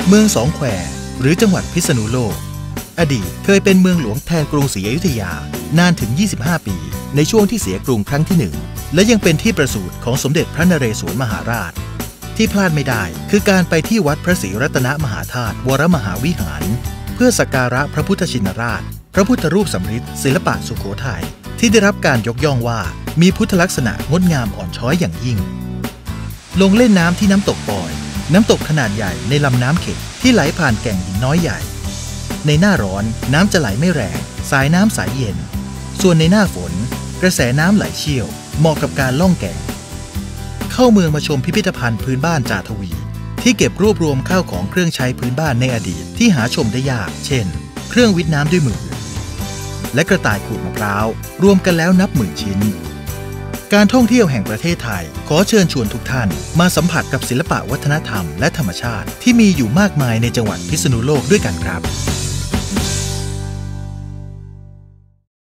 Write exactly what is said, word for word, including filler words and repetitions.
เมืองสองแควหรือจังหวัดพิษณุโลกอดีตเคยเป็นเมืองหลวงแทนกรุงศรีอยุธยานานถึงยี่สิบห้าปีในช่วงที่เสียกรุงครั้งที่หนึ่งและยังเป็นที่ประสูติของสมเด็จพระนเรศวรมหาราชที่พลาดไม่ได้คือการไปที่วัดพระศรีรัตนมหาธาตุวรมหาวิหารเพื่อสักการะพระพุทธชินราชพระพุทธรูปสำริดศิลปะสุโขทัยที่ได้รับการยกย่องว่ามีพุทธลักษณะงดงามอ่อนช้อยอย่างยิ่งลงเล่นน้ำที่น้ำตกปอยน้ำตกขนาดใหญ่ในลำน้ำเข็ดที่ไหลผ่านแก่งหินน้อยใหญ่ในหน้าร้อนน้ำจะไหลไม่แรงสายน้ำใสเย็นส่วนในหน้าฝนกระแสน้ำไหลเชี่ยวเหมาะกับการล่องแก่งเข้าเมืองมาชมพิพิธภัณฑ์พื้นบ้านจาทวีที่เก็บรวบรวมข้าวของเครื่องใช้พื้นบ้านในอดีตที่หาชมได้ยากเช่นเครื่องวิทน้ำด้วยมือและกระต่ายขูดมะพร้าวรวมกันแล้วนับหมื่นชิ้นการท่องเที่ยวแห่งประเทศไทยขอเชิญชวนทุกท่านมาสัมผัสกับศิลปะวัฒนธรรมและธรรมชาติที่มีอยู่มากมายในจังหวัดพิษณุโลกด้วยกันครับ